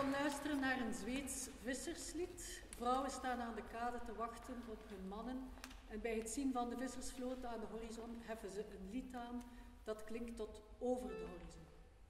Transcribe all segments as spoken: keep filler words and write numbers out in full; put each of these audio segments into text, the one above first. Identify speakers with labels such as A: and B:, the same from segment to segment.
A: gaan luisteren naar een Zweeds visserslied. Vrouwen staan aan de kade te wachten op hun mannen. En bij het zien van de vissersvloot aan de horizon heffen ze een lied aan dat klinkt tot over de horizon.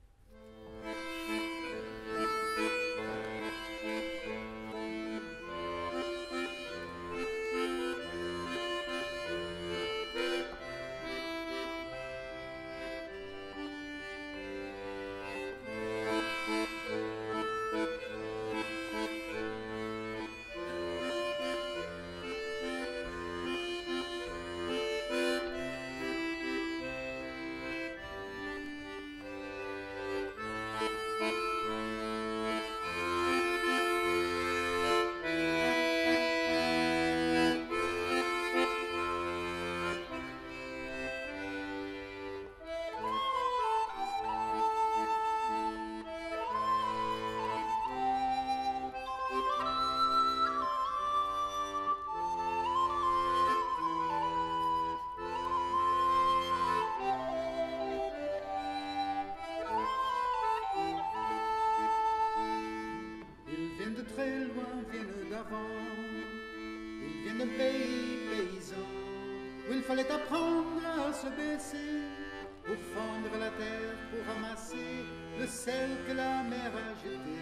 B: Fallait apprendre à se baisser pour fendre la terre, pour ramasser le sel que la mer a jeté.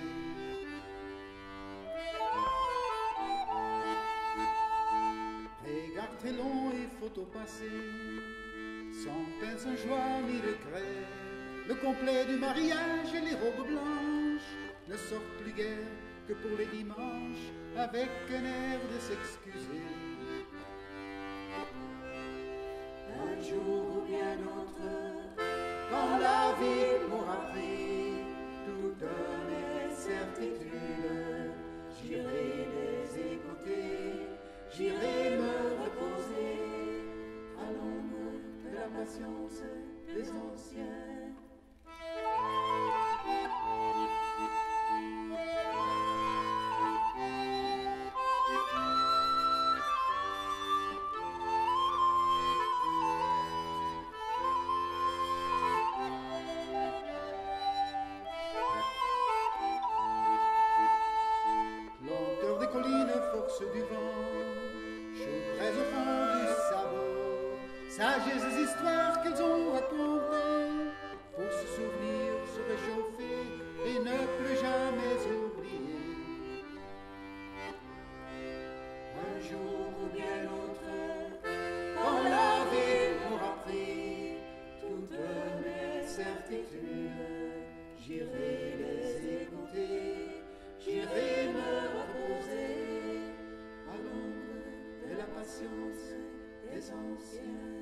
B: Regard très long et photo passée, sans peine, sans joie ni regret. Le complet du mariage et les robes blanches ne sortent plus guère que pour les dimanches, avec un air de s'excuser. Un jour ou bien autre, quand la vie m'aura pris toutes mes certitudes, j'irai les écouter, j'irai me reposer à l'ombre de la patience des anciens. Du vent, chaud près au fond du sabot, sages et histoires qu'ils ont racontées, pour se souvenir, se réchauffer et ne plus jamais oublier. Un jour ou bien autre, quand la vie m'aura pris toutes mes certitudes, j'irai les écouter, j'irai me reposer à l'ombre de la patience des anciens.